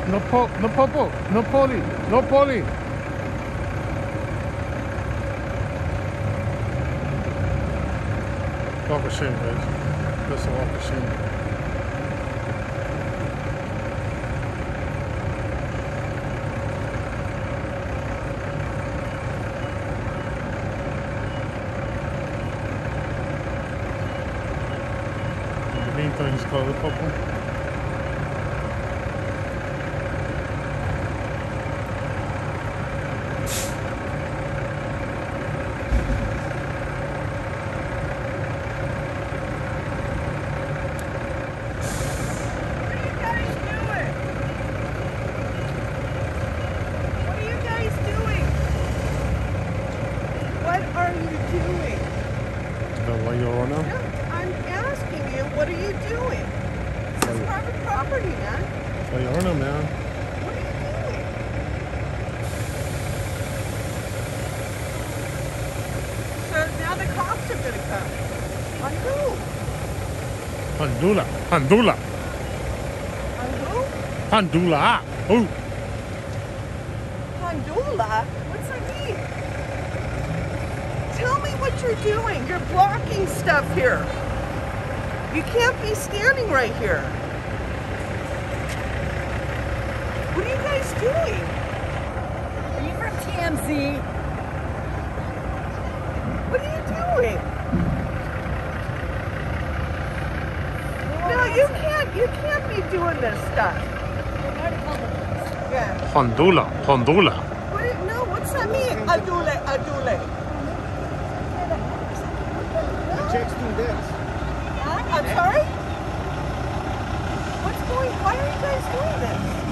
no popo, no poli, no poli. Walk of shame, guys. That's a walk of shame. Things called the couple. What are you doing? This is private property, man. I don't know, man. What are you doing? So now the cops are going to come. On who? Handula. Handula. On who? Handula. Oh. Handula? What's that mean? Tell me what you're doing. You're blocking stuff here. You can't be standing right here. What are you guys doing? Are you from TMZ? What are you doing? No, you can't be doing this stuff. Yeah. Handula. Handula. No, what's that mean? Adule, adule. Checks do this. I'm sorry? Why are you guys doing this?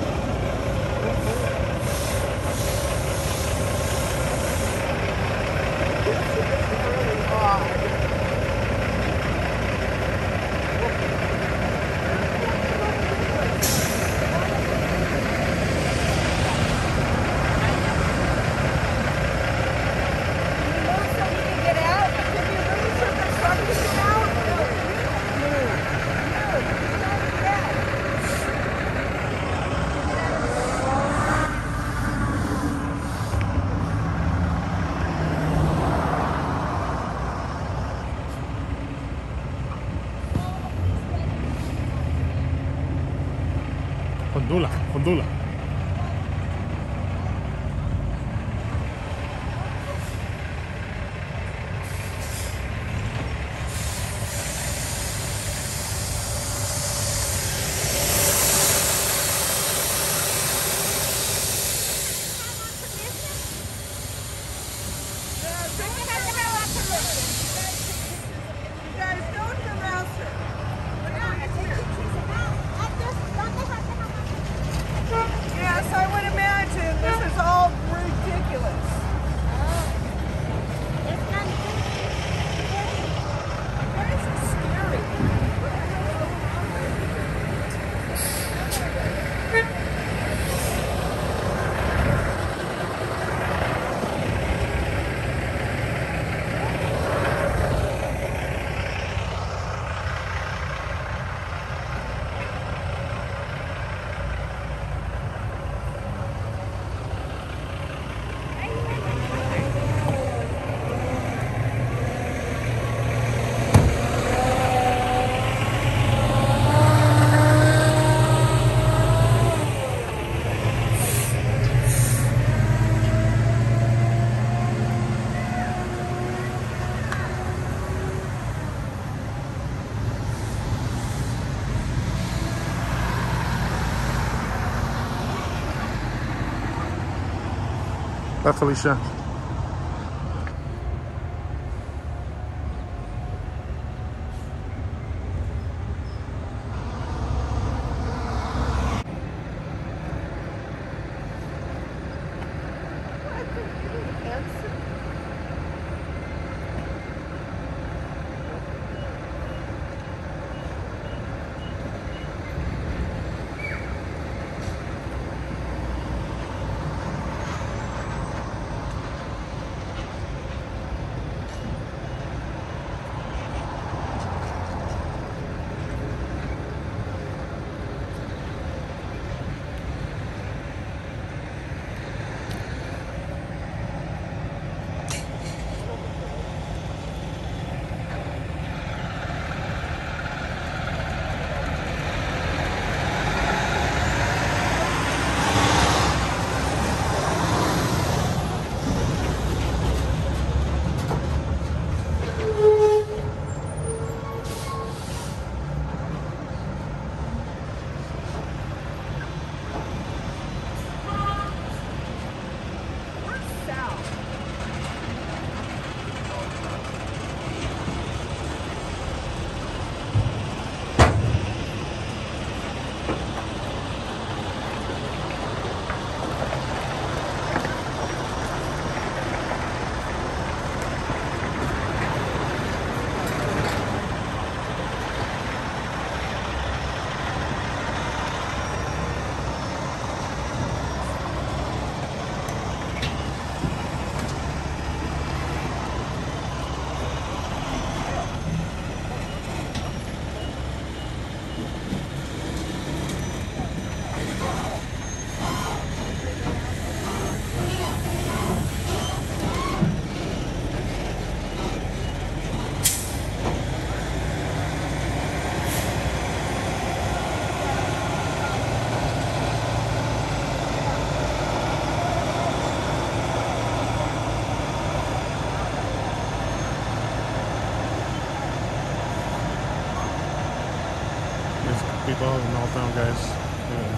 Handula. Handula. Bye, Felicia. People in Meltdown, guys. Yeah.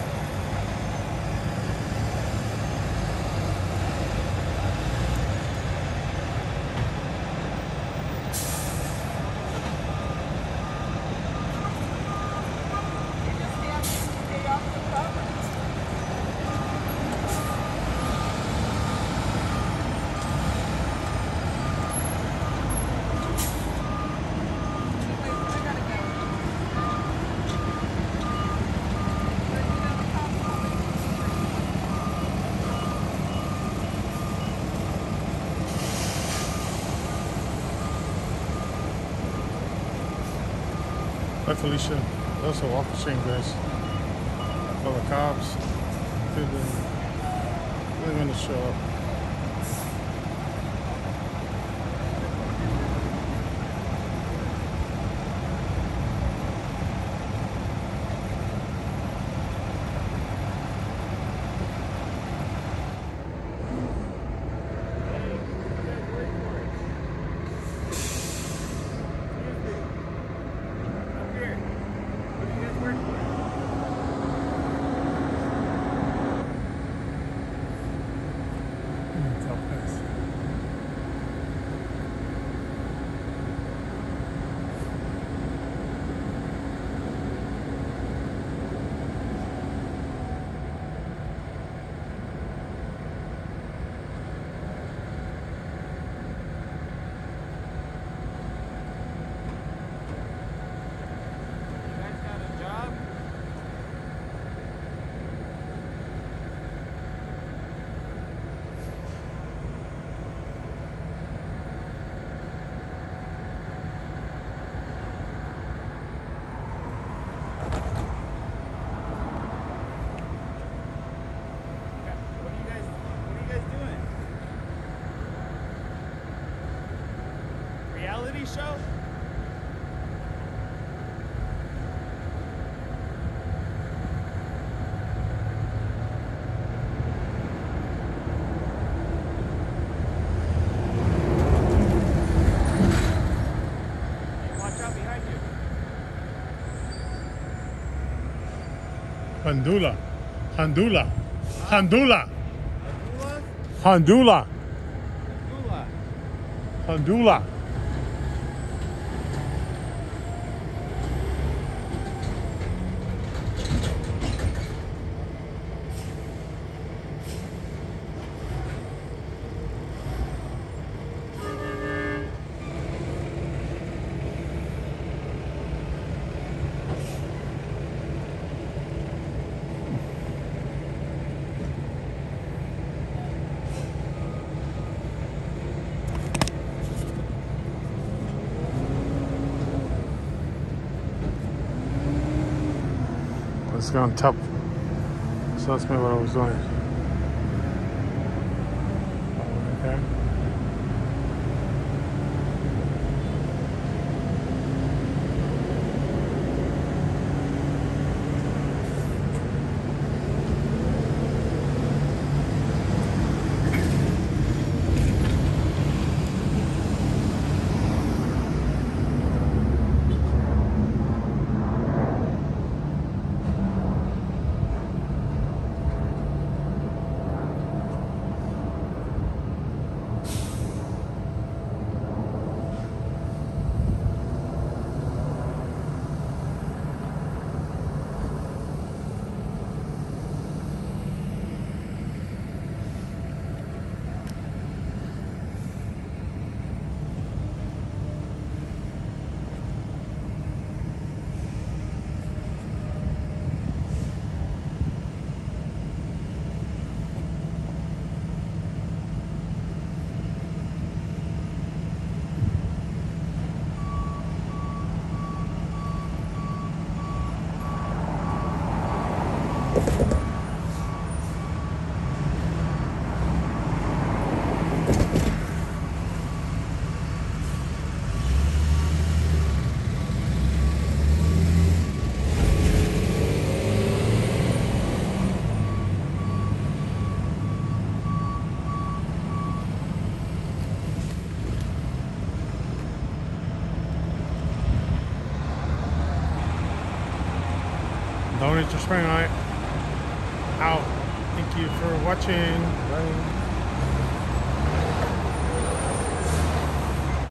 Hi Felicia, that's a walk of shame, guys. For the cops, they're going to show up. Reality show? Watch out behind you. Handula. Handula. Handula. Abdullah? Handula. Abdullah. Handula. It's gone top. So that's maybe what I was doing. Okay. Don't hit your spring light. Out. Thank you for watching. Bye.